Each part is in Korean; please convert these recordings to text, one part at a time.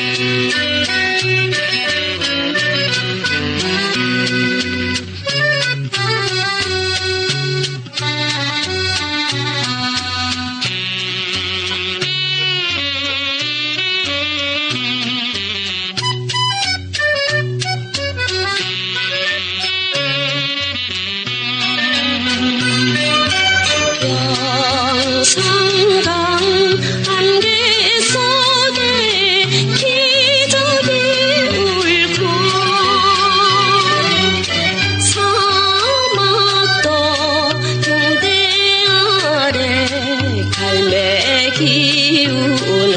영산강 안개 속에 기적이 울고 사막도 경대 아래 갈매기 우는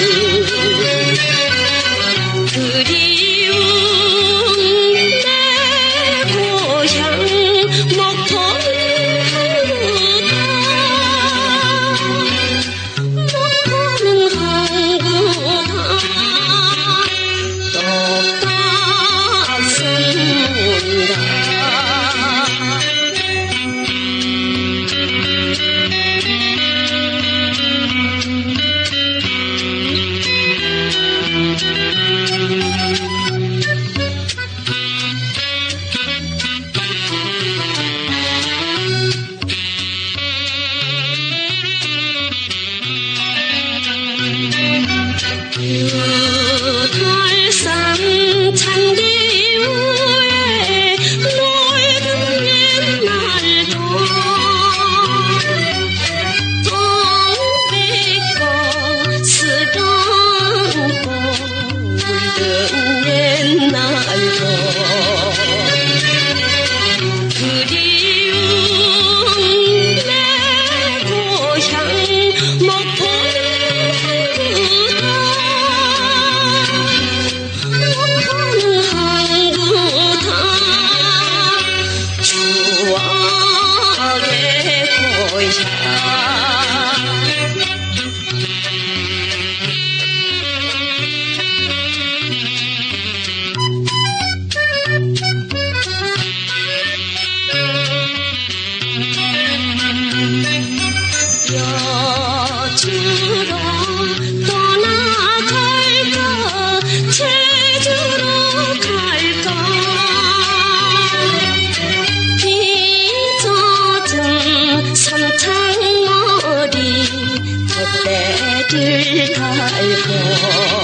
그리운 내 고향 목포는 유달산 잔디 위에 널은 옛날도 동백꽃 스감고 물든 옛날도 그리운 내 고향 목포는 여주로 떠나갈까 제주로 갈까 비 젖은 삼창머리 덧대들 갈고